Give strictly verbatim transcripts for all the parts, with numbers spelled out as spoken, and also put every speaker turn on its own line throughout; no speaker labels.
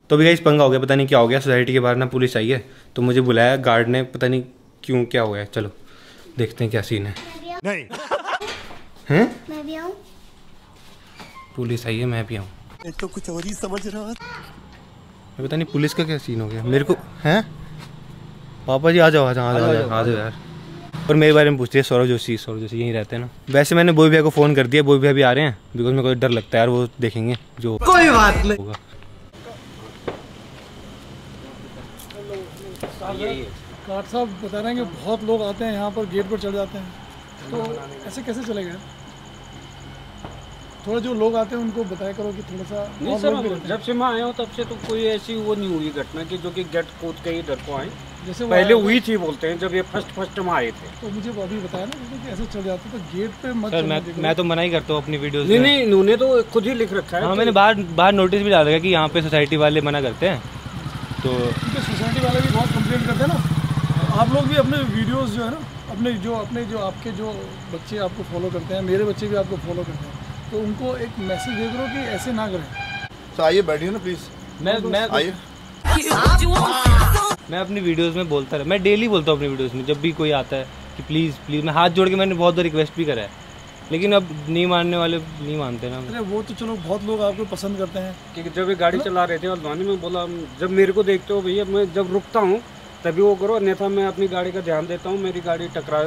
तो भी गाइस पंगा हो गया, पता नहीं क्या हो गया। सोसाइटी के बाहर ना पुलिस आई है तो मुझे बुलाया गार्ड ने, पता नहीं क्यों क्या हो गया। चलो देखते हैं क्या सीन है। नहीं हैं? मैं भी आऊं? पुलिस आई है, मैं भी आऊं?
तो कुछ और ही समझ रहा,
पता नहीं पुलिस का क्या सीन हो गया मेरे को। हैं पापा जी आ जाओ आ जाओ आ जाओ आ जाओ यार। और मेरे बारे में पूछती है सौरभ जोशी, सौरभ जोशी यहीं रहते हैं ना। वैसे मैंने बोई भैया को फ़ोन कर दिया, बोई भैया भी आ रहे हैं, बिकॉज मेरे को डर लगता है यार, वो देखेंगे जो।
कोई बात नहीं
होगा।
कार्ड साहब बता रहे हैं कि बहुत लोग आते हैं यहाँ पर, गेट पर चढ़ जाते हैं, तो ऐसे कैसे चलेगा? थोड़ा जो लोग आते हैं उनको बताया करो कि थोड़ा सा।
नहीं सर, जब से मैं आया हूँ तब से तो कोई ऐसी वो नहीं हुई घटना कि जो कि गेट कूद के ही इधर को आए। जैसे पहले हुई थी बोलते हैं जब ये फर्स्ट फर्स्ट में आए थे,
तो मुझे अभी बताया ना कि ऐसे चल जाते तो गेट पे मत।
सर मैं मैं तो मना ही करता हूँ अपनी वीडियोस
में। नहीं नहीं इन्होंने तो खुद ही लिख रखा है।
हाँ मैंने बाहर बाहर नोटिस भी डाला है कि यहाँ पे सोसाइटी वाले मना करते हैं, तो
सोसाइटी वाले भी बहुत कंप्लेंट करते हैं ना। आप लोग भी अपने वीडियोस जो है ना, अपने जो अपने जो आपके जो बच्चे आपको फॉलो करते हैं, मेरे बच्चे भी आपको फॉलो करते हैं, तो उनको एक मैसेज दे दो कि ऐसे ना करें।
तो आइए बैठिए ना प्लीज।
मैं मैं
आइए।
मैं अपनी वीडियोस में बोलता रहा, मैं डेली बोलता हूँ अपनी वीडियोस में, जब भी कोई आता है कि प्लीज़ प्लीज़। मैं हाथ जोड़ के मैंने बहुत बार रिक्वेस्ट भी करा है, लेकिन अब नहीं मानने वाले नहीं मानते ना।
अरे वो तो चलो बहुत लोग आपको पसंद करते हैं।
कि जब ये गाड़ी चला रहे थे और में बोला जब मेरे को देखते हो भैया, मैं जब रुकता हूँ तभी वो करो, अन्यथा मैं अपनी गाड़ी का ध्यान देता हूँ। मेरी गाड़ी टकरा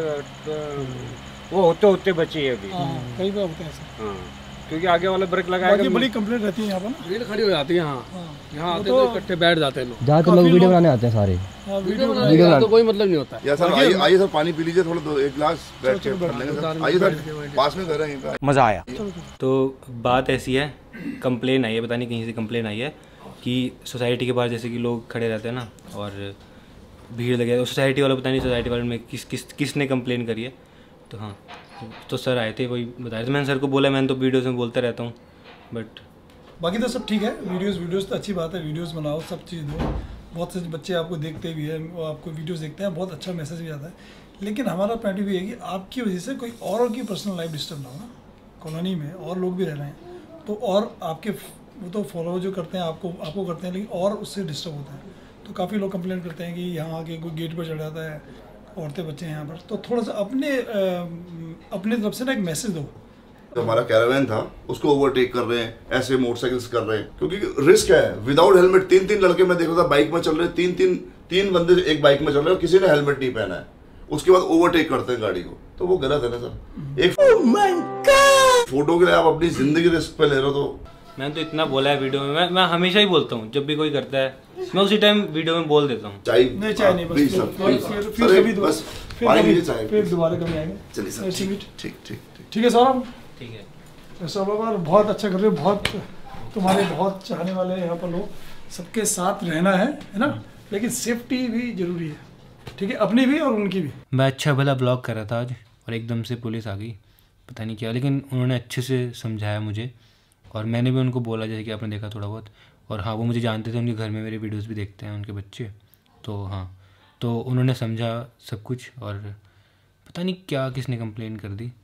वो होते होते बची है अभी।
कई बार होता है ऐसा।
हाँ क्योंकि आगे वाला ब्रेक लगाएगा।
बड़ी कंप्लेंट रहती है यहाँ पर,
भीड़ खड़ी हो जाती है। हाँ यहाँ आते तो इकट्ठे बैठ जाते हैं लोग।
ज्यादातर लोग वीडियो बनाने आते हैं सारे।
वीडियो बनाने तो कोई मतलब नहीं होता।
या सर आइए आइए सर, पानी पी लीजिए थोड़ा, दो एक गिलास बैठ के कर लेंगे सर। आइए सर, पास में घर है,
मज़ा आया। तो बात ऐसी है, कंप्लेन आई है, पता नहीं कहीं से कंप्लेन आई है कि सोसाइटी के बाहर जैसे कि लोग खड़े रहते हैं ना और भीड़ लगे, तो सोसाइटी वालों पता नहीं सोसाइटी वालों में किस किस किसने कंप्लेन करी है। तो हाँ तो सर आए थे, वही बताया था। मैंने सर को बोला, मैंने तो वीडियोस में बोलता रहता हूँ, बट
बाकी तो सब ठीक है। वीडियोस वीडियोस तो अच्छी बात है, वीडियोस बनाओ, सब चीज़ दो। बहुत से बच्चे आपको देखते भी हैं, वो आपको वीडियोस देखते हैं, बहुत अच्छा मैसेज भी आता है। लेकिन हमारा पॉइंट भी है कि आपकी वजह से कोई और की पर्सनल लाइफ डिस्टर्ब ना हो ना। कॉलोनी में और लोग भी रह रहे हैं, तो और आपके वो तो फॉलो जो करते हैं आपको आपको करते हैं, लेकिन और उससे डिस्टर्ब होता है। तो काफ़ी लोग कंप्लेंट करते हैं कि यहाँ आके कोई गेट पर चढ़ जाता है, औरतें बच्चे हैं यहाँ पर। तो थोड़ा सा अपने अपने तरफ से ना एक मैसेज दो।
जो हमारा कैरावैन था उसको ओवरटेक कर रहे हैं, ऐसे मोटरसाइकिल्स कर रहे हैं, क्योंकि रिस्क है। विदाउट हेलमेट तीन तीन लड़के मैं देखा था बाइक में चल रहे, तीन तीन तीन बंदे एक बाइक में चल रहे हैं, किसी ने हेलमेट नहीं पहना है, उसके बाद ओवरटेक करते हैं गाड़ी को, तो वो गलत है ना सर। एक oh फोटो के लिए आप अपनी जिंदगी रिस्क पे ले रहे हो। तो
मैंने तो इतना बोला है वीडियो में, मैं मैं हमेशा ही बोलता हूँ, जब भी कोई करता है मैं उसी टाइम वीडियो में बोल देता हूँ।
चाय
नहीं चाय नहीं,
प्लीज सर, बस पानी लीजिए, चाय फिर दोबारा कभी आएंगे। चलिए सर, ठीक ठीक ठीक
ठीक है सौरभ,
ठीक है
सौरभ, बहुत अच्छा कर रहे हो, बहुत तुम्हारे बहुत चाहने वाले हैं यहाँ पर लोग। सबके साथ रहना है है ना, लेकिन सेफ्टी भी जरूरी है, ठीक है, अपनी भी और उनकी भी।
मैं अच्छा भला ब्लॉग कर रहा था आज और एकदम से पुलिस आ गई, पता नहीं क्या, लेकिन उन्होंने अच्छे से समझाया मुझे और मैंने भी उनको बोला जैसे कि आपने देखा थोड़ा बहुत। और हाँ वो मुझे जानते थे, उनके घर में मेरे वीडियोस भी देखते हैं उनके बच्चे, तो हाँ तो उन्होंने समझा सब कुछ। और पता नहीं क्या किसने कंप्लेन कर दी,